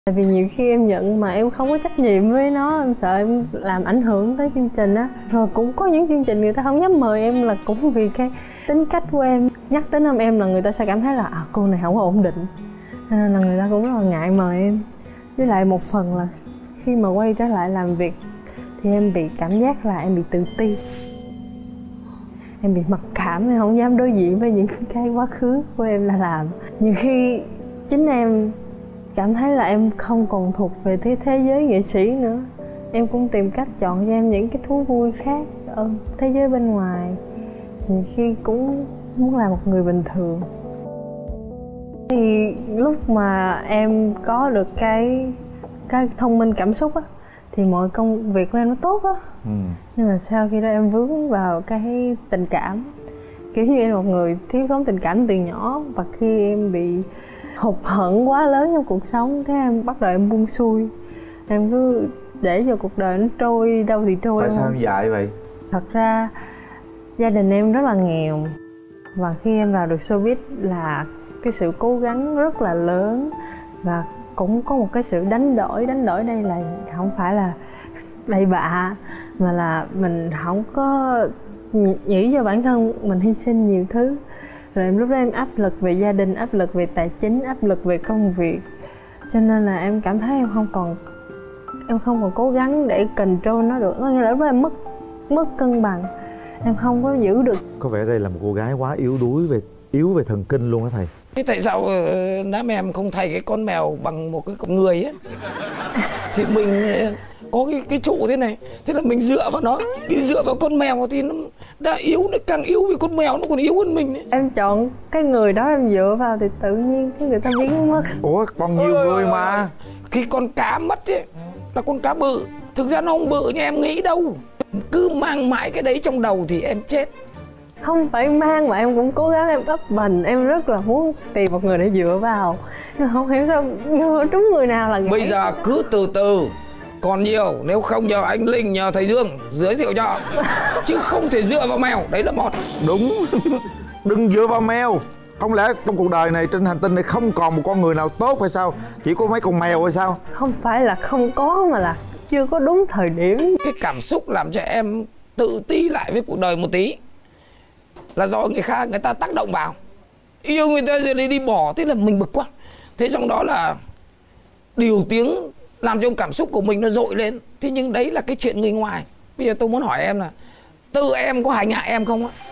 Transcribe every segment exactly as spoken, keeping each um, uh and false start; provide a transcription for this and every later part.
Tại vì nhiều khi em nhận mà em không có trách nhiệm với nó, em sợ em làm ảnh hưởng tới chương trình á. Rồi cũng có những chương trình người ta không dám mời em là cũng vì cái tính cách của em. Nhắc đến năm em là người ta sẽ cảm thấy là à, cô này không có ổn định, cho nên là người ta cũng rất là ngại mời em. Với lại một phần là khi mà quay trở lại làm việc thì em bị cảm giác là em bị tự ti, em bị mặc cảm, em không dám đối diện với những cái quá khứ của em đã làm. Nhiều khi chính em cảm thấy là em không còn thuộc về thế thế giới nghệ sĩ nữa, em cũng tìm cách chọn cho em những cái thú vui khác ở thế giới bên ngoài. Nhiều khi cũng muốn là một người bình thường. Thì lúc mà em có được cái cái thông minh cảm xúc á thì mọi công việc của em nó tốt á. ừ. Nhưng mà sau khi đó em vướng vào cái tình cảm, kiểu như em là một người thiếu thốn tình cảm từ nhỏ, và khi em bị hụt hẫng quá lớn trong cuộc sống, thế em bắt đầu em buông xuôi, em cứ để cho cuộc đời nó trôi đâu thì trôi. Tại sao em dại vậy? Thật ra gia đình em rất là nghèo, và khi em vào được showbiz là cái sự cố gắng rất là lớn, và cũng có một cái sự đánh đổi. Đánh đổi đây là không phải là bậy bạ, mà là mình không có nghĩ cho bản thân mình hy sinh nhiều thứ. Rồi em lúc đó em áp lực về gia đình, áp lực về tài chính, áp lực về công việc, cho nên là em cảm thấy em không còn em không còn cố gắng để control nó được. Có nghĩa là lúc đó em mất mất cân bằng, em không có giữ được. Có vẻ đây là một cô gái quá yếu đuối về yếu về thần kinh luôn á thầy. Thế tại sao uh, nam em không thay cái con mèo bằng một cái con người ấy? Thì mình có cái cái trụ thế này, thế là mình dựa vào nó, đi dựa vào con mèo thì nó đã yếu, nó càng yếu vì con mèo nó còn yếu hơn mình ấy. Em chọn cái người đó em dựa vào thì tự nhiên cái người ta biến mất. Ủa còn nhiều ừ, người mà. Khi con cá mất ấy là con cá bự, thực ra nó không bự như em nghĩ đâu. Cứ mang mãi cái đấy trong đầu thì em chết. Không phải mang mà em cũng cố gắng em ấp bành, em rất là muốn tìm một người để dựa vào, nhưng mà không hiểu sao dựa trúng người nào là gãy. Bây giờ cứ từ từ, còn nhiều, nếu không nhờ anh Linh, nhờ thầy Dương giới thiệu cho, chứ không thể dựa vào mèo, đấy là một. Đúng. Đừng dựa vào mèo. Không lẽ trong cuộc đời này, trên hành tinh này không còn một con người nào tốt hay sao? Chỉ có mấy con mèo hay sao? Không phải là không có, mà là chưa có đúng thời điểm. Cái cảm xúc làm cho em tự ti lại với cuộc đời một tí là do người khác người ta tác động vào. Yêu người ta rồi đi đi bỏ, thế là mình bực quá. Thế trong đó là điều tiếng làm cho cảm xúc của mình nó dội lên. Thế nhưng đấy là cái chuyện người ngoài. Bây giờ tôi muốn hỏi em là tự em có hành hạ em không á?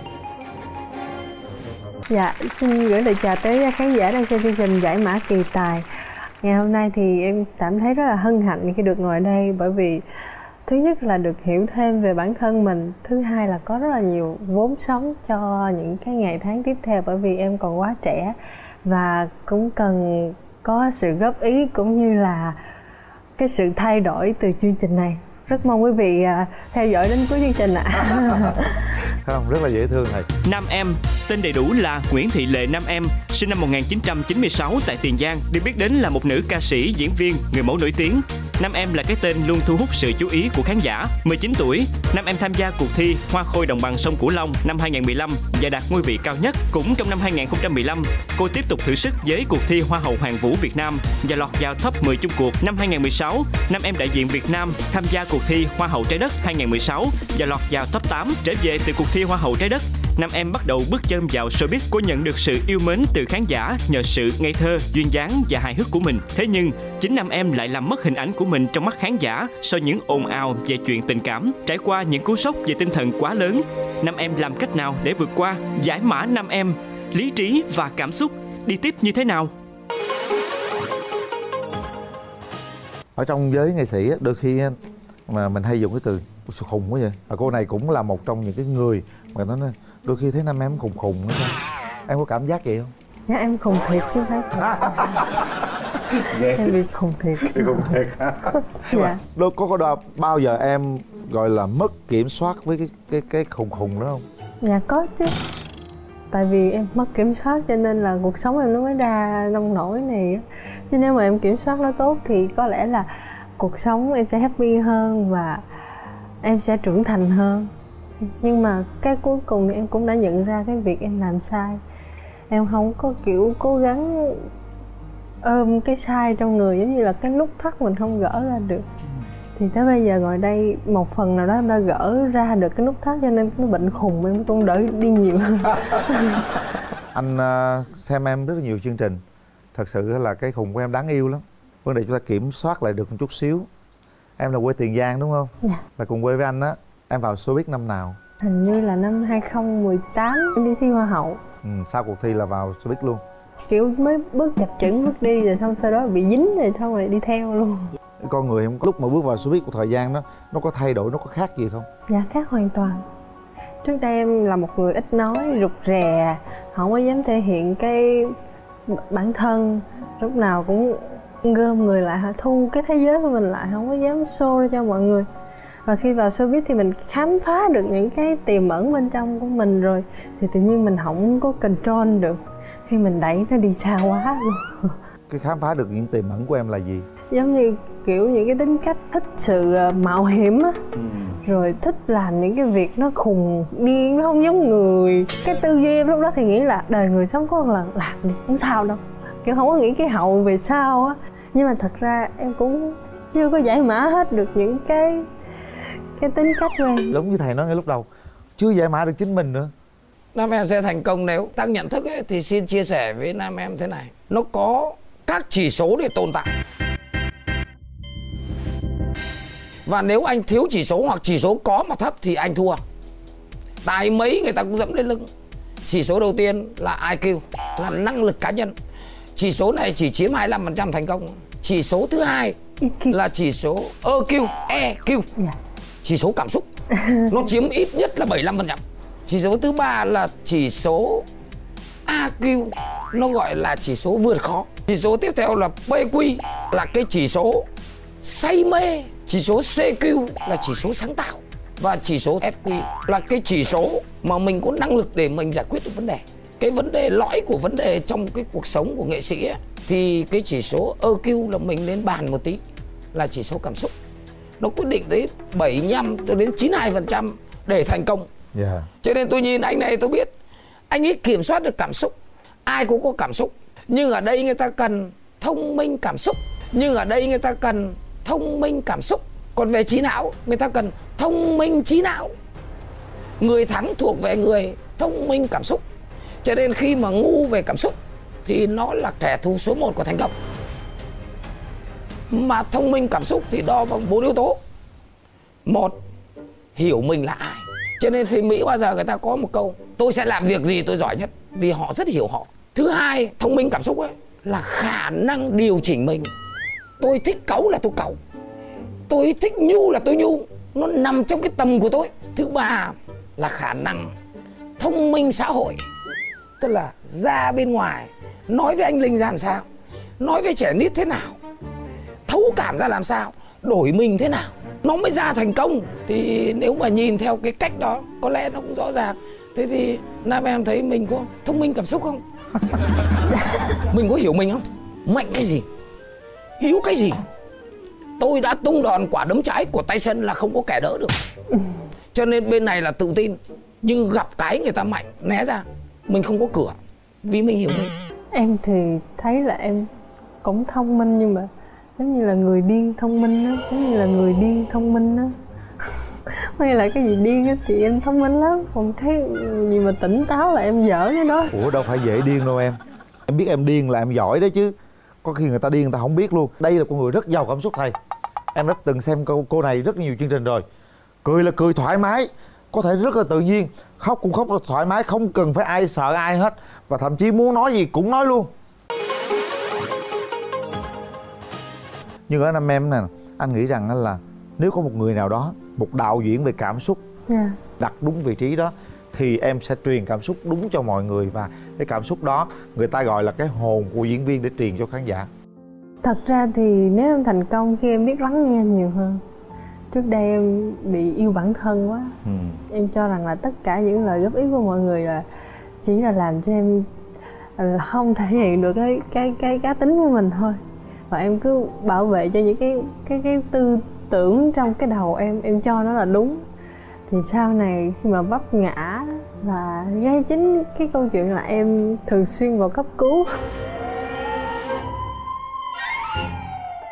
Dạ, xin gửi lời chào tới khán giả đang xem chương trình Giải Mã Kỳ Tài. Ngày hôm nay thì em cảm thấy rất là hân hạnh khi được ngồi ở đây, bởi vì thứ nhất là được hiểu thêm về bản thân mình, thứ hai là có rất là nhiều vốn sống cho những cái ngày tháng tiếp theo, bởi vì em còn quá trẻ và cũng cần có sự góp ý cũng như là cái sự thay đổi từ chương trình này. Rất mong quý vị theo dõi đến cuối chương trình ạ. Không, rất là dễ thương này. Nam Em, tên đầy đủ là Nguyễn Thị Lệ Nam Em, sinh năm một nghìn chín trăm chín mươi sáu tại Tiền Giang, được biết đến là một nữ ca sĩ, diễn viên, người mẫu nổi tiếng. Nam Em là cái tên luôn thu hút sự chú ý của khán giả. mười chín tuổi, Nam Em tham gia cuộc thi Hoa Khôi Đồng bằng sông Cửu Long năm hai nghìn không trăm mười lăm và đạt ngôi vị cao nhất. Cũng trong năm hai nghìn không trăm mười lăm, cô tiếp tục thử sức với cuộc thi Hoa hậu Hoàn vũ Việt Nam và lọt vào top mười chung cuộc. Năm hai nghìn không trăm mười sáu, Nam Em đại diện Việt Nam tham gia cuộc thi Hoa hậu Trái đất hai nghìn không trăm mười sáu và lọt vào top tám. Trở về từ cuộc thi Hoa hậu Trái đất, Nam Em bắt đầu bước chân vào showbiz. Cô nhận được sự yêu mến từ khán giả nhờ sự ngây thơ, duyên dáng và hài hước của mình. Thế nhưng chính Nam Em lại làm mất hình ảnh của mình trong mắt khán giả sau những ồn ào về chuyện tình cảm. Trải qua những cú sốc về tinh thần quá lớn, Nam Em làm cách nào để vượt qua? Giải mã Nam Em, lý trí và cảm xúc đi tiếp như thế nào? Ở trong giới nghệ sĩ đôi khi mà mình hay dùng cái từ khùng quá vậy. Và cô này cũng là một trong những cái người mà nó đôi khi thấy Nam Em khùng khùng đó. Em có cảm giác vậy không? Dạ em khùng thiệt chứ không phải khùng. Em bị khùng thiệt. Bị khùng thiệt hả? Dạ. Có, có có bao giờ em gọi là mất kiểm soát với cái cái cái khùng khùng đó không? Dạ có chứ. Tại vì em mất kiểm soát cho nên là cuộc sống em nó mới ra nông nổi này. Chứ nếu mà em kiểm soát nó tốt thì có lẽ là cuộc sống em sẽ happy hơn và em sẽ trưởng thành hơn. Nhưng mà cái cuối cùng thì em cũng đã nhận ra cái việc em làm sai. Em không có kiểu cố gắng ôm cái sai trong người, giống như là cái nút thắt mình không gỡ ra được. Thì tới bây giờ ngồi đây một phần nào đó em đã gỡ ra được cái nút thắt, cho nên cái bệnh khùng em cũng đỡ đi nhiều hơn. Anh uh, xem em rất là nhiều chương trình, thật sự là cái khùng của em đáng yêu lắm. Vấn đề chúng ta kiểm soát lại được một chút xíu. Em là quê Tiền Giang đúng không? Dạ. Là cùng quê với anh á. Em vào showbiz năm nào? Hình như là năm hai không một tám em đi thi Hoa hậu. Ừ, sau cuộc thi là vào showbiz luôn. Kiểu mới bước chập chững bước đi rồi xong sau đó bị dính rồi xong rồi đi theo luôn. Con người em lúc mà bước vào showbiz của thời gian đó, nó có thay đổi, nó có khác gì không? Dạ khác hoàn toàn. Trước đây em là một người ít nói, rụt rè, không có dám thể hiện cái bản thân, lúc nào cũng gom người lại, thu cái thế giới của mình lại, không có dám show ra cho mọi người. Và khi vào showbiz thì mình khám phá được những cái tiềm ẩn bên trong của mình rồi, thì tự nhiên mình không có control được, khi mình đẩy nó đi xa quá luôn. Cái khám phá được những tiềm ẩn của em là gì? Giống như kiểu những cái tính cách thích sự mạo hiểm á, ừ. rồi thích làm những cái việc nó khùng điên, nó không giống người. Cái tư duy em lúc đó thì nghĩ là đời người sống có một lần, làm đi không sao đâu, kiểu không có nghĩ cái hậu về sau á. Nhưng mà thật ra em cũng chưa có giải mã hết được những cái cái tính cách của em. Giống như thầy nói ngay lúc đầu, chưa giải mã được chính mình nữa. Nam em sẽ thành công nếu tăng nhận thức ấy, thì xin chia sẻ với nam em thế này. Nó có các chỉ số để tồn tại. Và nếu anh thiếu chỉ số hoặc chỉ số có mà thấp thì anh thua. Tài mấy người ta cũng dẫm lên lưng. Chỉ số đầu tiên là i kiu, là năng lực cá nhân. Chỉ số này chỉ chiếm hai mươi lăm phần trăm thành công. Chỉ số thứ hai là chỉ số e kiu, e kiu, yeah. Chỉ số cảm xúc. Nó chiếm ít nhất là bảy mươi lăm phần trăm. Chỉ số thứ ba là chỉ số a kiu, nó gọi là chỉ số vượt khó. Chỉ số tiếp theo là pê quy, là cái chỉ số say mê. Chỉ số xê kiu là chỉ số sáng tạo. Và chỉ số ét quy là cái chỉ số mà mình có năng lực để mình giải quyết được vấn đề. Cái vấn đề lõi của vấn đề trong cái cuộc sống của nghệ sĩ ấy, thì cái chỉ số e kiu là mình nên bàn một tí, là chỉ số cảm xúc. Nó quyết định tới bảy mươi lăm cho đến chín mươi hai phần trăm để thành công. Yeah. Cho nên tôi nhìn anh này tôi biết anh ấy kiểm soát được cảm xúc. Ai cũng có cảm xúc, nhưng ở đây người ta cần thông minh cảm xúc. Nhưng ở đây người ta cần thông minh cảm xúc. Còn về trí não, người ta cần thông minh trí não. Người thắng thuộc về người thông minh cảm xúc. Cho nên khi mà ngu về cảm xúc thì nó là kẻ thù số một của thành công. Mà thông minh cảm xúc thì đo bằng bốn yếu tố. Một, hiểu mình là ai. Cho nên phim Mỹ bao giờ người ta có một câu: tôi sẽ làm việc gì tôi giỏi nhất, vì họ rất hiểu họ. Thứ hai, thông minh cảm xúc ấy là khả năng điều chỉnh mình. Tôi thích cáu là tôi cáu, tôi thích nhu là tôi nhu, nó nằm trong cái tầm của tôi. Thứ ba là khả năng thông minh xã hội, tức là ra bên ngoài nói với anh Linh ra làm sao, nói với trẻ nít thế nào, thấu cảm ra làm sao, đổi mình thế nào, nó mới ra thành công. Thì nếu mà nhìn theo cái cách đó có lẽ nó cũng rõ ràng. Thế thì nam em thấy mình có thông minh cảm xúc không? Mình có hiểu mình không? Mạnh cái gì, yếu cái gì. Tôi đã tung đòn quả đấm trái của Tyson là không có kẻ đỡ được. Cho nên bên này là tự tin, nhưng gặp cái người ta mạnh né ra, mình không có cửa, vì mình hiểu mình. Em thì thấy là em cũng thông minh, nhưng mà giống như là người điên thông minh á, giống như là người điên thông minh á. Hay là cái gì điên á thì em thông minh lắm, còn thấy gì mà tỉnh táo là em dở cái đó. Ủa đâu phải dễ điên đâu em. Em biết em điên là em giỏi đấy chứ. Có khi người ta điên người ta không biết luôn. Đây là con người rất giàu cảm xúc thầy. Em đã từng xem cô, cô này rất nhiều chương trình rồi. Cười là cười thoải mái, có thể rất là tự nhiên. Khóc cũng khóc là thoải mái, không cần phải ai sợ ai hết. Và thậm chí muốn nói gì cũng nói luôn. Nhưng ở năm em nè, anh nghĩ rằng là nếu có một người nào đó, một đạo diễn về cảm xúc, yeah, đặt đúng vị trí đó, thì em sẽ truyền cảm xúc đúng cho mọi người. Và cái cảm xúc đó người ta gọi là cái hồn của diễn viên để truyền cho khán giả. Thật ra thì nếu em thành công khi em biết lắng nghe nhiều hơn. Trước đây em bị yêu bản thân quá. ừ. Em cho rằng là tất cả những lời góp ý của mọi người là chỉ là làm cho em là không thể hiện được cái cái cái cá tính của mình thôi. Và em cứ bảo vệ cho những cái cái cái tư tưởng trong cái đầu em, em cho nó là đúng. Thì sau này khi mà vấp ngã và ngay chính cái câu chuyện là em thường xuyên vào cấp cứu.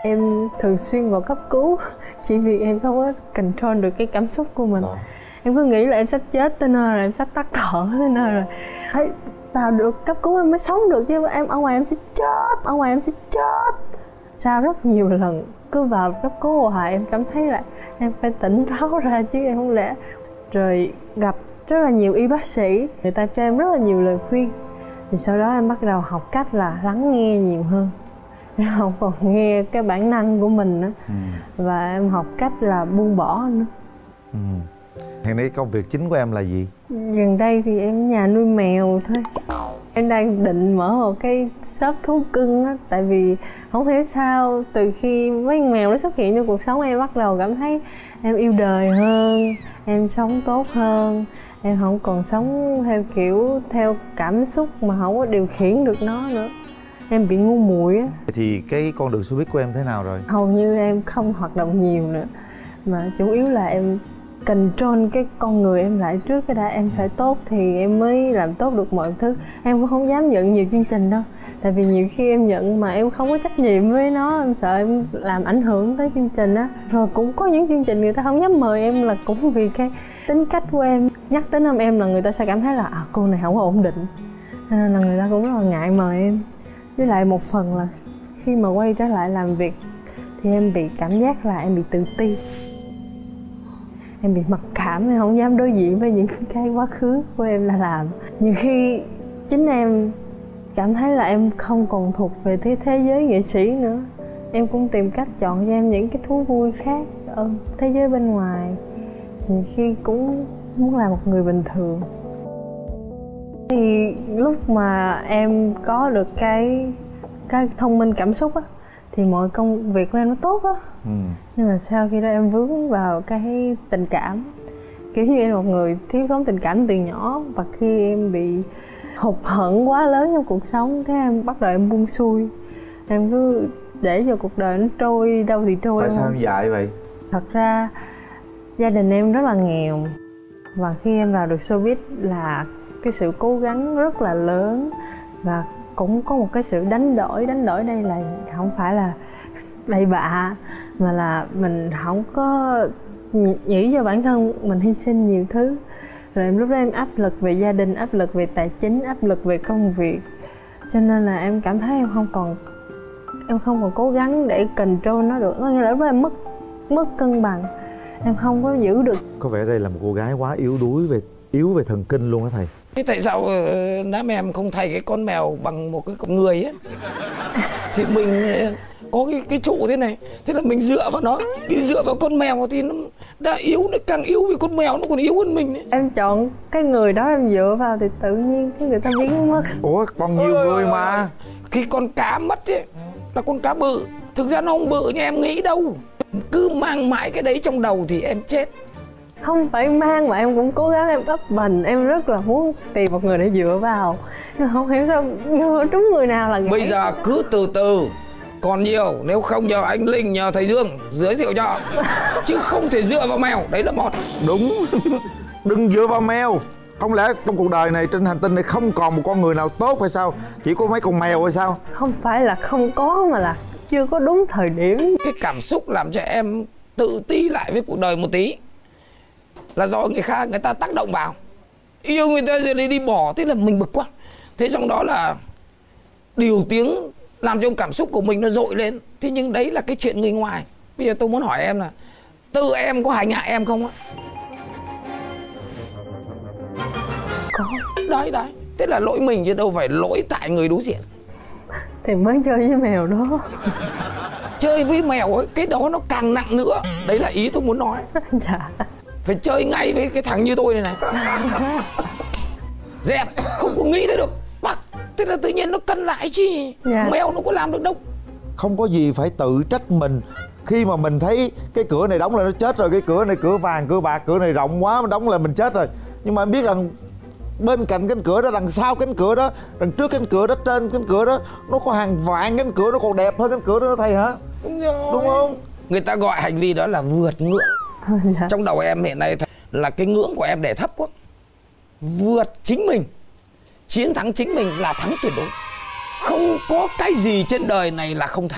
Em thường xuyên vào cấp cứu chỉ vì em không có control được cái cảm xúc của mình. à. Em cứ nghĩ là em sắp chết tới nơi rồi, em sắp tắt thở tới nơi rồi. Thấy vào được cấp cứu em mới sống được, chứ em ở ngoài em sẽ chết, ở ngoài em sẽ chết. Sau rất nhiều lần cứ vào cấp cứu hoài, em cảm thấy là em phải tỉnh táo ra chứ em không lẽ. Rồi gặp rất là nhiều y bác sĩ, người ta cho em rất là nhiều lời khuyên. Thì sau đó em bắt đầu học cách là lắng nghe nhiều hơn. Em không còn nghe cái bản năng của mình nữa. ừ. Và em học cách là buông bỏ nữa. ừ. Hiện nay công việc chính của em là gì? Gần đây thì em nhà nuôi mèo thôi. Em đang định mở một cái shop thú cưng á. Tại vì không hiểu sao từ khi mấy con mèo nó xuất hiện trong cuộc sống em bắt đầu cảm thấy em yêu đời hơn, em sống tốt hơn. Em không còn sống theo kiểu theo cảm xúc mà không có điều khiển được nó nữa. Em bị ngu muội á. Thì cái con đường showbiz của em thế nào rồi? Hầu như em không hoạt động nhiều nữa, mà chủ yếu là em control cái con người em lại trước. Cái đã em phải tốt thì em mới làm tốt được mọi thứ. Em cũng không dám nhận nhiều chương trình đâu, tại vì nhiều khi em nhận mà em không có trách nhiệm với nó, em sợ em làm ảnh hưởng tới chương trình á. Rồi cũng có những chương trình người ta không dám mời em là cũng vì cái tính cách của em. Nhắc tới năm em là người ta sẽ cảm thấy là à, cô này không có ổn định, cho nên là người ta cũng rất là ngại mời em. Với lại một phần là khi mà quay trở lại làm việc thì em bị cảm giác là em bị tự ti, em bị mặc cảm, em không dám đối diện với những cái quá khứ của em đã làm. Nhiều khi chính em cảm thấy là em không còn thuộc về thế thế giới nghệ sĩ nữa. Em cũng tìm cách chọn cho em những cái thú vui khác ở thế giới bên ngoài. Nhiều khi cũng muốn là một người bình thường. Thì lúc mà em có được cái cái thông minh cảm xúc á thì mọi công việc của em nó tốt á. ừ. Nhưng mà sau khi đó em vướng vào cái tình cảm, kiểu như em là một người thiếu thốn tình cảm từ nhỏ. Và khi em bị hụt hẫng quá lớn trong cuộc sống, thế em bắt đầu em buông xuôi. Em cứ để cho cuộc đời nó trôi đâu thì trôi. Tại sao em dại vậy? Thật ra gia đình em rất là nghèo, và khi em vào được showbiz là cái sự cố gắng rất là lớn. Và cũng có một cái sự đánh đổi. Đánh đổi đây là không phải là bậy bạ, mà là mình không có nghĩ cho bản thân mình hy sinh nhiều thứ. Rồi em lúc đó em áp lực về gia đình, áp lực về tài chính, áp lực về công việc. Cho nên là em cảm thấy em không còn Em không còn cố gắng để control nó được. Có nghĩa là lúc đó em mất mất cân bằng, em không có giữ được. Có vẻ đây là một cô gái quá yếu đuối về yếu về thần kinh luôn á thầy. Thế tại sao uh, đám em không thay cái con mèo bằng một cái con người ấy? Thì mình có cái cái trụ thế này, thế là mình dựa vào nó. Đi dựa vào con mèo thì nó đã yếu, nó càng yếu vì con mèo nó còn yếu hơn mình ấy. Em chọn cái người đó em dựa vào thì tự nhiên cái người ta biến mất. Ủa còn nhiều Ôi, người mà. Khi con cá mất ấy là con cá bự, thực ra nó không bự như em nghĩ đâu. Cứ mang mãi cái đấy trong đầu thì em chết. Không phải mang mà em cũng cố gắng em ấp mình. Em rất là muốn tìm một người để dựa vào, nhưng không hiểu sao dựa trúng người nào là gãy. Bây giờ cứ từ từ, còn nhiều. Nếu không nhờ anh Linh, nhờ thầy Dương giới thiệu cho. Chứ không thể dựa vào mèo, đấy là một. Đúng. Đừng dựa vào mèo. Không lẽ trong cuộc đời này, trên hành tinh này không còn một con người nào tốt hay sao? Chỉ có mấy con mèo hay sao? Không phải là không có, mà là chưa có đúng thời điểm. Cái cảm xúc làm cho em tự ti lại với cuộc đời một tí là do người khác người ta tác động vào. Yêu người ta rồi đi, đi bỏ, thế là mình bực quá. Thế trong đó là điều tiếng làm cho cảm xúc của mình nó dội lên. Thế nhưng đấy là cái chuyện người ngoài. Bây giờ tôi muốn hỏi em là tự em có hành hạ em không á? Có. Đấy đấy, thế là lỗi mình chứ đâu phải lỗi tại người đối diện. Thì mới chơi với mèo đó. Chơi với mèo ấy, cái đó nó càng nặng nữa. Đấy là ý tôi muốn nói. Dạ. Phải chơi ngay với cái thằng như tôi này này. Dẹp, không có nghĩ thế được. Bắt, thế là tự nhiên nó cân lại chứ. Dạ. Mèo nó có làm được đâu. Không có gì phải tự trách mình. Khi mà mình thấy cái cửa này đóng là nó chết rồi, cái cửa này cửa vàng, cửa bạc, cửa này rộng quá mà đóng là mình chết rồi. Nhưng mà em biết rằng bên cạnh cánh cửa đó, đằng sau cánh cửa đó, đằng trước cánh cửa đó, trên cánh cửa đó, nó có hàng vạn cánh cửa, nó còn đẹp hơn cánh cửa đó thầy hả? Đúng rồi. Đúng không? Người ta gọi hành vi đó là vượt ngưỡng. Dạ. Trong đầu em hiện nay là cái ngưỡng của em để thấp quá. Vượt chính mình, chiến thắng chính mình là thắng tuyệt đối. Không có cái gì trên đời này là không thể. Thế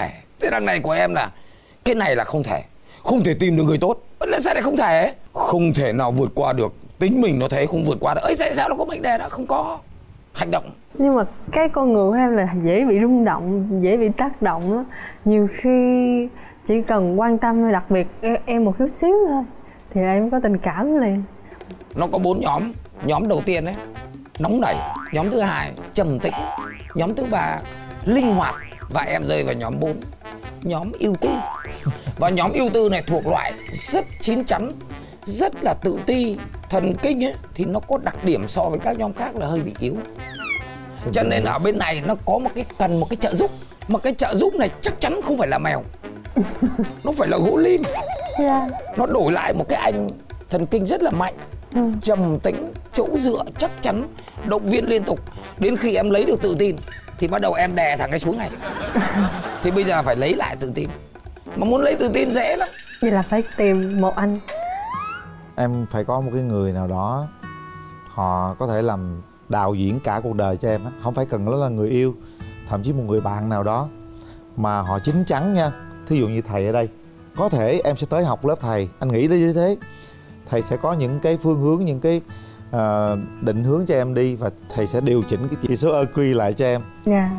Thế đằng này của em là cái này là không thể, không thể tìm được người tốt. Là sao lại không thể? Không thể nào vượt qua được. Tính mình nó thế không vượt qua được. Ấy tại sao nó có mệnh đề đó? Không có hành động. Nhưng mà cái con người của em là dễ bị rung động, dễ bị tác động đó. Nhiều khi chỉ cần quan tâm, đặc biệt em một chút xíu thôi thì em có tình cảm liền. Nó có bốn nhóm. Nhóm đầu tiên ấy, nóng nảy. Nhóm thứ hai, trầm tĩnh. Nhóm thứ ba, linh hoạt. Và em rơi vào nhóm bốn, nhóm ưu tư. Và nhóm ưu tư này thuộc loại rất chín chắn, rất là tự ti, thần kinh ấy, thì nó có đặc điểm so với các nhóm khác là hơi bị yếu. Cho nên ở bên này nó có một cái cần một cái trợ giúp. Mà cái trợ giúp này chắc chắn không phải là mèo. Nó phải là gỗ lim. Yeah. Nó đổi lại một cái anh thần kinh rất là mạnh, ừ. trầm tĩnh, chỗ dựa chắc chắn, động viên liên tục. Đến khi em lấy được tự tin thì bắt đầu em đè thằng ấy xuống này. Thì bây giờ phải lấy lại tự tin. Mà muốn lấy tự tin dễ lắm. Vậy là phải tìm một anh. Em phải có một cái người nào đó họ có thể làm đạo diễn cả cuộc đời cho em á. Không phải cần nó là người yêu, thậm chí một người bạn nào đó mà họ chín chắn nha. Thí dụ như thầy ở đây, có thể em sẽ tới học lớp thầy, anh nghĩ như thế. Thầy sẽ có những cái phương hướng, những cái uh, định hướng cho em đi. Và thầy sẽ điều chỉnh cái chỉ số e quy lại cho em. Dạ. Yeah.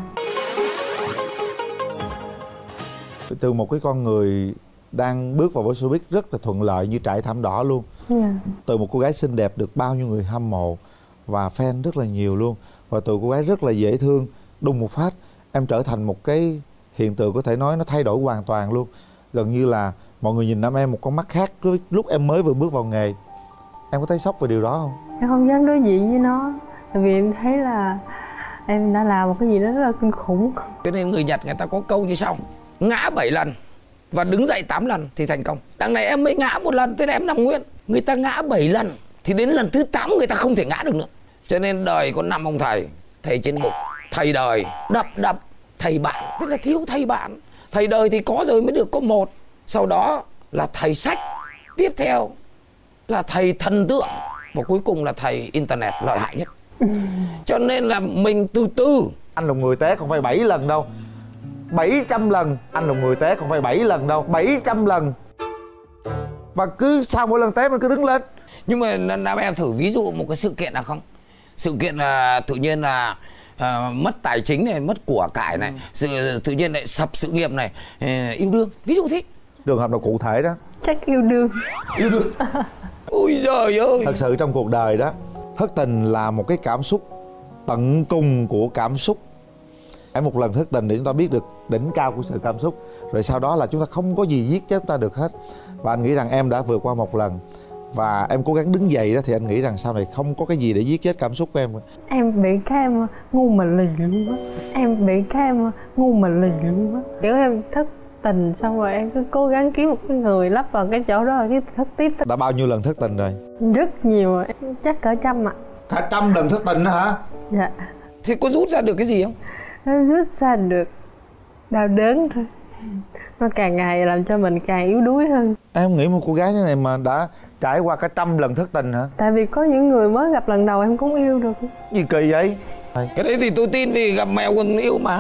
Từ một cái con người đang bước vào với showbiz rất là thuận lợi như trải thảm đỏ luôn. Yeah. Từ một cô gái xinh đẹp được bao nhiêu người hâm mộ và fan rất là nhiều luôn. Và từ cô gái rất là dễ thương, đùng một phát em trở thành một cái hiện tượng có thể nói nó thay đổi hoàn toàn luôn. Gần như là mọi người nhìn Nam Em một con mắt khác lúc em mới vừa bước vào nghề. Em có thấy sốc về điều đó không? Em không dám đối diện với nó. Tại vì em thấy là em đã làm một cái gì đó rất là kinh khủng. Cho nên người Nhật người ta có câu như sau: ngã bảy lần và đứng dậy tám lần thì thành công. Đằng này em mới ngã một lần, thế là em nằm nguyên. Người ta ngã bảy lần thì đến lần thứ tám người ta không thể ngã được nữa. Cho nên đời có năm ông thầy. Thầy trên bục, thầy đời, đập đập, thầy bạn. Tức là thiếu thầy bạn. Thầy đời thì có rồi mới được có một. Sau đó là thầy sách. Tiếp theo là thầy thần tượng. Và cuối cùng là thầy internet lợi hại nhất. Cho nên là mình từ từ. Anh là người té không phải bảy lần đâu, bảy trăm lần. Anh là người té không phải bảy lần đâu, bảy trăm lần. Và cứ sau mỗi lần té mình cứ đứng lên. Nhưng mà Nam Em thử ví dụ một cái sự kiện nào không? Sự kiện là tự nhiên là uh, mất tài chính này, mất của cải này, sự tự nhiên lại sập sự nghiệp này, uh, yêu đương. Ví dụ thế. Trường hợp nào cụ thể đó? Chắc yêu đương. Yêu đương. Ôi giời ơi. Thật sự trong cuộc đời đó, thất tình là một cái cảm xúc tận cùng của cảm xúc. Em một lần thất tình để chúng ta biết được đỉnh cao của sự cảm xúc. Rồi sau đó là chúng ta không có gì giết chết chúng ta được hết. Và anh nghĩ rằng em đã vượt qua một lần và em cố gắng đứng dậy đó, thì anh nghĩ rằng sau này không có cái gì để giết chết cảm xúc của em. Em bị cái em ngu mà lì luôn á. Em bị cái em ngu mà lì luôn á. Kiểu em thất tình xong rồi em cứ cố gắng kiếm một cái người lắp vào cái chỗ đó rồi cái thất tiếp. Đã bao nhiêu lần thất tình rồi? Rất nhiều rồi, chắc cỡ trăm ạ. Cả trăm lần thất tình đó hả? Dạ. Thì có rút ra được cái gì không? Nó rút ra được đau đớn thôi. Nó càng ngày làm cho mình càng yếu đuối hơn. Em nghĩ một cô gái thế này mà đã trải qua cả trăm lần thất tình hả? Tại vì có những người mới gặp lần đầu em cũng yêu được. Gì kỳ vậy? Cái đấy thì tôi tin, vì gặp mèo còn yêu mà.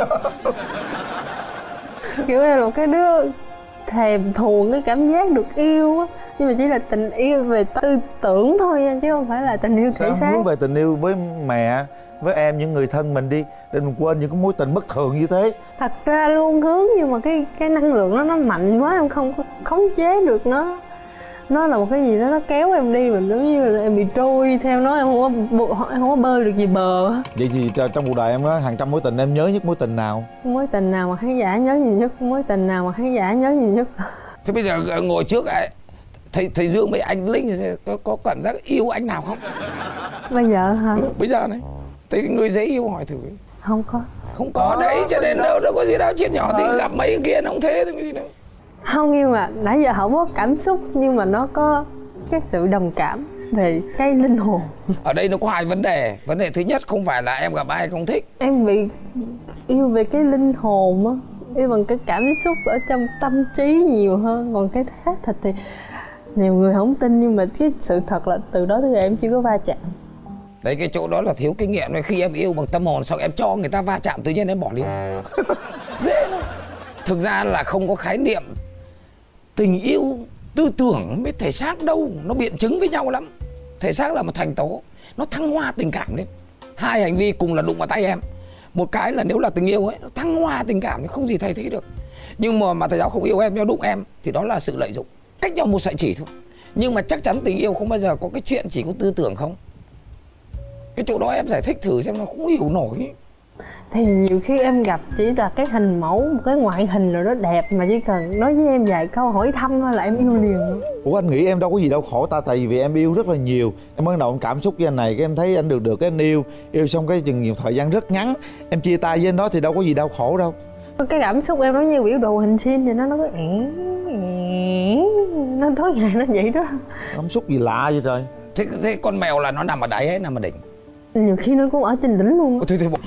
Kiểu em là một cái đứa thèm thuồng cái cảm giác được yêu á. Nhưng mà chỉ là tình yêu về tư tưởng thôi chứ không phải là tình yêu thể xác. Hướng về tình yêu với mẹ, với em, những người thân mình đi, để mình quên những cái mối tình bất thường như thế. Thật ra luôn hướng, nhưng mà cái cái năng lượng đó nó mạnh quá, em không có khống chế được nó. Nó là một cái gì đó nó kéo em đi, mình giống như là em bị trôi theo nó, em không có em không có bơi được gì bờ. Vậy thì trong cuộc đời em có hàng trăm mối tình, em nhớ nhất mối tình nào? Mối tình nào mà khán giả nhớ nhiều nhất? Mối tình nào mà khán giả nhớ nhiều nhất? Thế bây giờ ngồi trước ấy, thầy thầy Dương với anh Linh có, có cảm giác yêu anh nào không? Bây giờ hả? Ừ, bây giờ này, thấy người dễ yêu hỏi thử. Không có. Không có đấy, cho nên đâu đâu có gì đâu, chuyện nhỏ thì gặp mấy kia nó không thế thì có gì đâu. Không, nhưng mà nãy giờ không có cảm xúc, nhưng mà nó có cái sự đồng cảm về cái linh hồn. Ở đây nó có hai vấn đề. Vấn đề thứ nhất không phải là em gặp ai không thích. Em bị yêu về cái linh hồn á, yêu bằng cái cảm xúc ở trong tâm trí nhiều hơn. Còn cái xác thịt thì nhiều người không tin, nhưng mà cái sự thật là từ đó tới giờ em chưa có va chạm. Đấy, cái chỗ đó là thiếu kinh nghiệm này. Khi em yêu bằng tâm hồn, sau em cho người ta va chạm tự nhiên em bỏ đi. Dễ lắm. Thực ra là không có khái niệm tình yêu tư tưởng với thể xác đâu, nó biện chứng với nhau lắm. Thể xác là một thành tố, nó thăng hoa tình cảm lên. Hai hành vi cùng là đụng vào tay em, một cái là nếu là tình yêu ấy, nó thăng hoa tình cảm, không gì thay thế được. Nhưng mà mà thầy giáo không yêu em, nhau đụng em thì đó là sự lợi dụng, cách nhau một sợi chỉ thôi. Nhưng mà chắc chắn tình yêu không bao giờ có cái chuyện chỉ có tư tưởng không. Cái chỗ đó em giải thích thử xem, nó không hiểu nổi. Thì nhiều khi em gặp chỉ là cái hình mẫu, một cái ngoại hình rồi đó đẹp, mà chỉ cần nói với em vài câu hỏi thăm thôi là em yêu liền. Ủa anh nghĩ em đâu có gì đâu khổ ta, tại vì em yêu rất là nhiều. Em ban đầu em cảm xúc với anh này, cái em thấy anh được được cái anh yêu, yêu xong cái chừng nhiều thời gian rất ngắn em chia tay với anh đó thì đâu có gì đau khổ đâu. Cái cảm xúc em nó như biểu đồ hình sin thì nó nó có nó tối ngày nó vậy đó. Cảm xúc gì lạ vậy trời. Thế, thế con mèo là nó nằm ở đáy hay nằm ở đỉnh? Nhiều khi nó cũng ở trên đỉnh luôn. Thôi, thôi,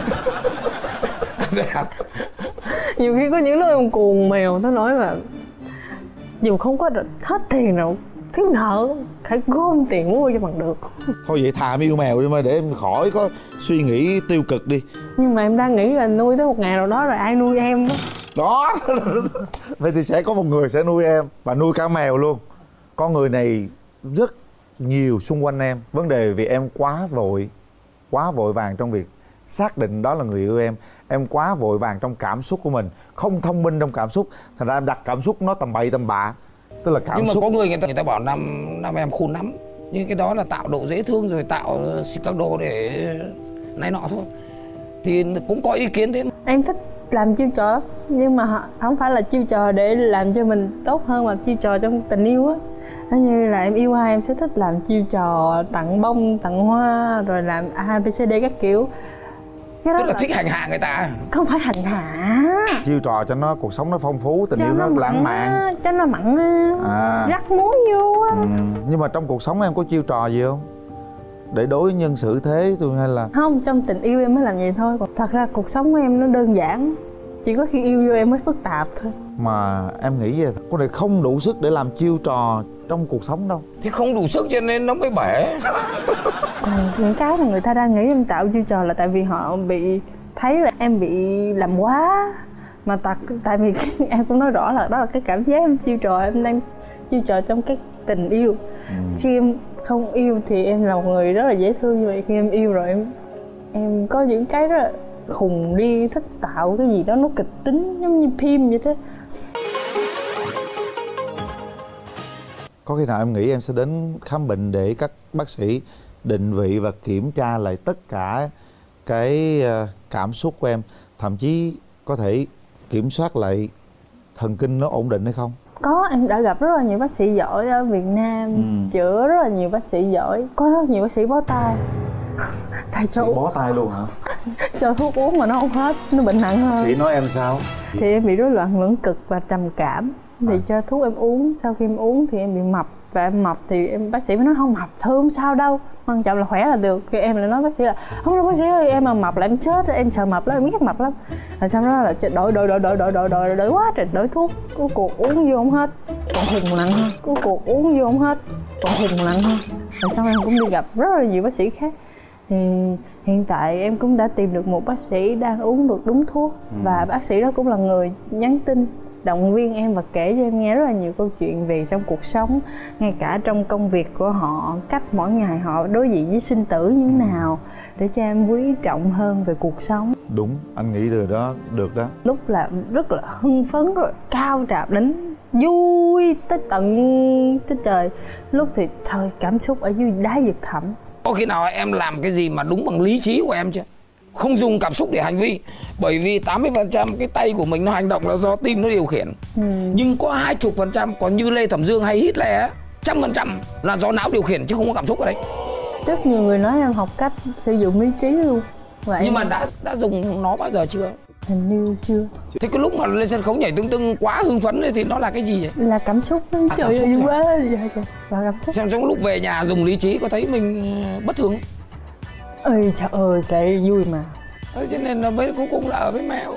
Nhiều khi có những lúc em cuồng mèo, nó nói mà dù không có hết tiền nào, thiếu nợ, phải gom tiền mua cho bằng được. Thôi vậy thà em yêu mèo đi mà, để em khỏi có suy nghĩ tiêu cực đi. Nhưng mà em đang nghĩ là nuôi tới một ngày nào đó rồi ai nuôi em đó. Đó. Vậy thì sẽ có một người sẽ nuôi em và nuôi cả mèo luôn. Con người này rất nhiều xung quanh em. Vấn đề vì em quá vội, quá vội vàng trong việc xác định đó là người yêu em. Em quá vội vàng trong cảm xúc của mình, không thông minh trong cảm xúc, thành ra em đặt cảm xúc nó tầm bậy tầm bạ. Tức là cảm nhưng mà xúc. có người người ta người ta bảo năm năm em khôn lắm, nhưng cái đó là tạo độ dễ thương rồi tạo các đồ để này nọ thôi, thì cũng có ý kiến thế. Em thích làm chiêu trò, nhưng mà không phải là chiêu trò để làm cho mình tốt hơn, mà chiêu trò trong tình yêu á. Nó như là em yêu ai em sẽ thích làm chiêu trò, tặng bông, tặng hoa, rồi làm A, B, C, D các kiểu. Cái đó tức là, là thích hành hạ người ta. Không phải hành hạ, chiêu trò cho nó cuộc sống nó phong phú, tình cho yêu nó, nó lãng mạn, cho nó mặn à. Rắc muối vô á. Ừ. Nhưng mà trong cuộc sống em có chiêu trò gì không? Để đối nhân xử thế tôi hay là... Không, trong tình yêu em mới làm vậy thôi. Thật ra cuộc sống của em nó đơn giản, chỉ có khi yêu vô em mới phức tạp thôi. Mà em nghĩ vậy, cô này không đủ sức để làm chiêu trò trong cuộc sống đâu. Thì không đủ sức cho nên nó mới bể. Còn những cái mà người ta đang nghĩ em tạo chiêu trò là tại vì họ bị thấy là em bị làm quá. Mà tại, tại vì em cũng nói rõ là đó là cái cảm giác em chiêu trò, em đang chiêu trò trong cái tình yêu. Ừ. Khi em không yêu thì em là một người rất là dễ thương, như vậy khi em yêu rồi em em có những cái rất là khùng đi, thích tạo cái gì đó nó kịch tính giống như phim vậy đó. Có khi nào em nghĩ em sẽ đến khám bệnh để các bác sĩ định vị và kiểm tra lại tất cả cái cảm xúc của em, thậm chí có thể kiểm soát lại thần kinh nó ổn định hay không? Có, em đã gặp rất là nhiều bác sĩ giỏi ở Việt Nam, ừ. chữa rất là nhiều bác sĩ giỏi. Có rất nhiều bác sĩ bó tay. Thầy cho uống... bó tay luôn hả? Cho thuốc uống mà nó không hết, nó bệnh nặng hơn. Chị nói em sao? Thì em bị rối loạn lưỡng cực và trầm cảm. Thì à. cho thuốc em uống, sau khi em uống thì em bị mập. Và em mập thì em bác sĩ mới nói không mập thôi không sao đâu, quan trọng là khỏe là được. Thì em lại nói bác sĩ là không đâu bác sĩ ơi, em mà mập là em chết, em sợ mập lắm, em ghét mập lắm. Rồi sau đó là đổi đổi đổi đổi đổi đổi đổi đổi quá trời đổi thuốc, cuối cuộc uống vô không hết, còn hùng nặng hơn, cuối cuộc uống vô không hết, còn hùng nặng hơn. Rồi sau em cũng đi gặp rất là nhiều bác sĩ khác. Thì hiện tại em cũng đã tìm được một bác sĩ đang uống được đúng thuốc. ừ. Và bác sĩ đó cũng là người nhắn tin động viên em và kể cho em nghe rất là nhiều câu chuyện về trong cuộc sống, ngay cả trong công việc của họ, cách mỗi ngày họ đối diện với sinh tử như thế nào, để cho em quý trọng hơn về cuộc sống. Đúng, anh nghĩ được đó, được đó. Lúc là rất là hưng phấn rồi, cao trào đến vui tới tận trên trời, lúc thì thời cảm xúc ở dưới đáy vực thẳm. Có khi nào em làm cái gì mà đúng bằng lý trí của em chưa? Không dùng cảm xúc để hành vi. Bởi vì tám mươi phần trăm cái tay của mình nó hành động là do tim nó điều khiển. ừ. Nhưng có hai mươi phần trăm còn như Lê Thẩm Dương hay Hitler, trăm phần trăm là do não điều khiển chứ không có cảm xúc ở đấy. Rất nhiều người nói em học cách sử dụng lý trí luôn. Vậy nhưng mà đã đã dùng nó bao giờ chưa? Hình như chưa. Thế cái lúc mà lên sân khấu nhảy tưng tưng quá hưng phấn thì nó là cái gì vậy? Là cảm xúc. À, trời ơi quá. Là cảm xúc. Xem trong lúc về nhà dùng lý trí có thấy mình bất thường? Ơi trời ơi, cái vui mà. Thế cho nên là cuối cùng là ở với mèo.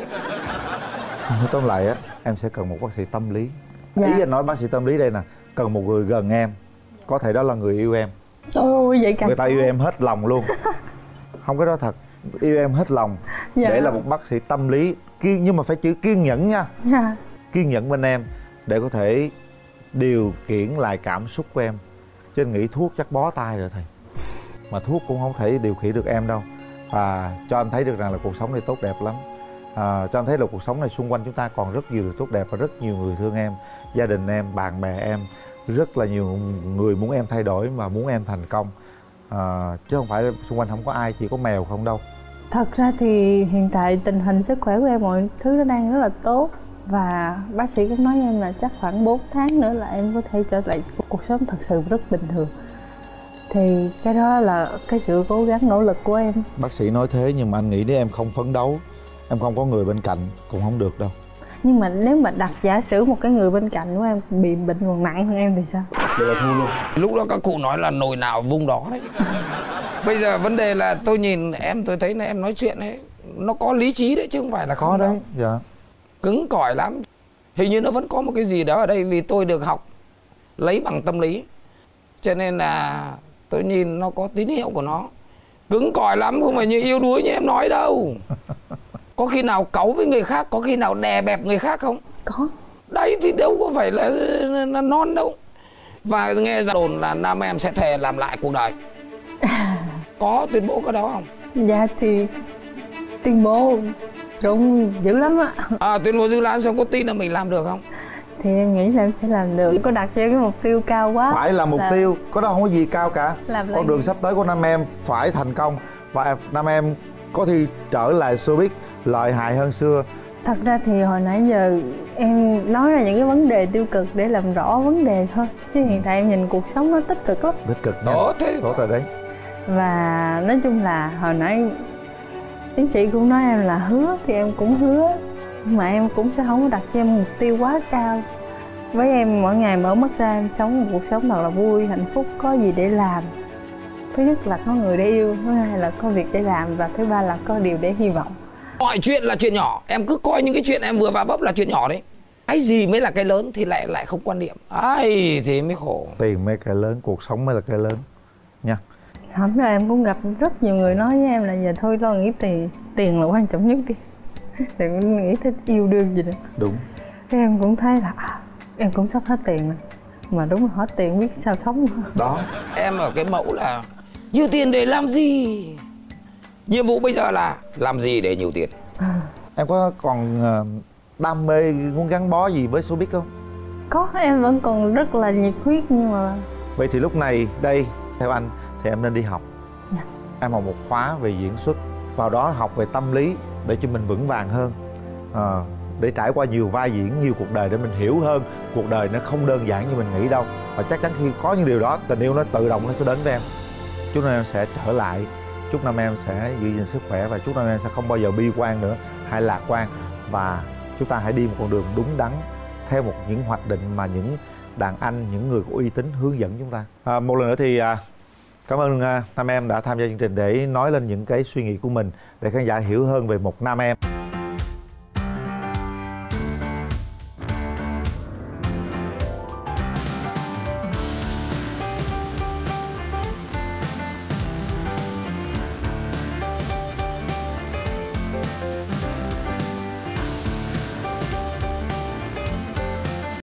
Nói tóm lại á, em sẽ cần một bác sĩ tâm lý. Dạ. Ý anh nói bác sĩ tâm lý đây nè, cần một người gần em, có thể đó là người yêu em. Ôi vậy cả. Người ta yêu em hết lòng luôn. Không, cái đó thật, yêu em hết lòng. Dạ. Để là một bác sĩ tâm lý kiên, nhưng mà phải chữ kiên nhẫn nha. Dạ. Kiên nhẫn bên em để có thể điều khiển lại cảm xúc của em. Chứ anh nghĩ thuốc chắc bó tay rồi thầy. Mà thuốc cũng không thể điều khiển được em đâu. Và cho em thấy được rằng là cuộc sống này tốt đẹp lắm. À, cho em thấy là cuộc sống này xung quanh chúng ta còn rất nhiều điều tốt đẹp và rất nhiều người thương em. Gia đình em, bạn bè em, rất là nhiều người muốn em thay đổi và muốn em thành công. À, chứ không phải xung quanh không có ai, chỉ có mèo không đâu. Thật ra thì hiện tại tình hình sức khỏe của em mọi thứ nó đang rất là tốt. Và bác sĩ cũng nói với em là chắc khoảng bốn tháng nữa là em có thể trở lại cuộc sống thật sự rất bình thường. Thì cái đó là cái sự cố gắng nỗ lực của em. Bác sĩ nói thế nhưng mà anh nghĩ nếu em không phấn đấu, em không có người bên cạnh cũng không được đâu. Nhưng mà nếu mà đặt giả sử một cái người bên cạnh của em bị bệnh còn nặng hơn em thì sao? Vậy là thua luôn. Lúc đó các cụ nói là nồi nào vung đó đấy. Bây giờ vấn đề là tôi nhìn em, tôi thấy là em nói chuyện ấy nó có lý trí đấy chứ không phải là không. Có đấy, đâu. dạ. Cứng cỏi lắm. Hình như nó vẫn có một cái gì đó ở đây, vì tôi được học lấy bằng tâm lý, cho nên là tôi nhìn nó có tín hiệu của nó. Cứng cỏi lắm, không phải như yêu đuối như em nói đâu. Có khi nào cáu với người khác, có khi nào đè bẹp người khác không? Có. Đấy thì đâu có phải là, là non đâu. Và nghe ra đồn là nam em sẽ thề làm lại cuộc đời. Có tuyên bố cái đó không? Dạ thì tuyên bố cũng dữ lắm á. À, tuyên bố dữ lắm, xong có tin là mình làm được không? Thì em nghĩ là em sẽ làm được. Có đặt ra cái mục tiêu cao quá. Phải là mục là... tiêu, có đâu không có gì cao cả. Làm Con đường sắp tới của nam em phải thành công. Và nam em có thi trở lại showbiz lợi hại hơn xưa. Thật ra thì hồi nãy giờ em nói ra những cái vấn đề tiêu cực để làm rõ vấn đề thôi. Chứ hiện tại em nhìn cuộc sống nó tích cực lắm. Tích cực nha. Tốt thế. Tốt rồi đấy. Và nói chung là hồi nãy tiến sĩ cũng nói em là hứa thì em cũng hứa. Nhưng mà em cũng sẽ không có đặt cho em mục tiêu quá cao. Với em mỗi ngày mở mắt ra em sống một cuộc sống thật là vui, hạnh phúc, có gì để làm. Thứ nhất là có người để yêu, thứ hai là có việc để làm, và thứ ba là có điều để hy vọng. Mọi chuyện là chuyện nhỏ, em cứ coi những cái chuyện em vừa vào bắp là chuyện nhỏ đấy. Cái gì mới là cái lớn thì lại lại không quan niệm. Ai thì mới khổ. Tiền mới cái lớn, cuộc sống mới là cái lớn nha. Hôm rồi em cũng gặp rất nhiều người nói với em là giờ thôi lo nghĩ tiền, tiền là quan trọng nhất đi. Đừng nghĩ tới yêu đương gì nữa. Đúng. Thế em cũng thấy là à, em cũng sắp hết tiền rồi. Mà đúng là hết tiền biết sao sống nữa. Đó. Em ở cái mẫu là nhiều tiền để làm gì? Nhiệm vụ bây giờ là làm gì để nhiều tiền. À. Em có còn đam mê muốn gắn bó gì với showbiz không? Có, em vẫn còn rất là nhiệt huyết nhưng mà... Vậy thì lúc này đây, theo anh thì em nên đi học. Dạ. Em học một khóa về diễn xuất, vào đó học về tâm lý để cho mình vững vàng hơn. À, để trải qua nhiều vai diễn, nhiều cuộc đời để mình hiểu hơn cuộc đời nó không đơn giản như mình nghĩ đâu. Và chắc chắn khi có những điều đó, tình yêu nó tự động nó sẽ đến với em. Chúc năm em sẽ trở lại, chúc năm em sẽ giữ gìn sức khỏe, và chúc năm em sẽ không bao giờ bi quan nữa hay lạc quan. Và chúng ta hãy đi một con đường đúng đắn theo một những hoạch định mà những đàn anh, những người có uy tín hướng dẫn chúng ta. À, một lần nữa thì à, cảm ơn à, nam em đã tham gia chương trình để nói lên những cái suy nghĩ của mình để khán giả hiểu hơn về một nam em.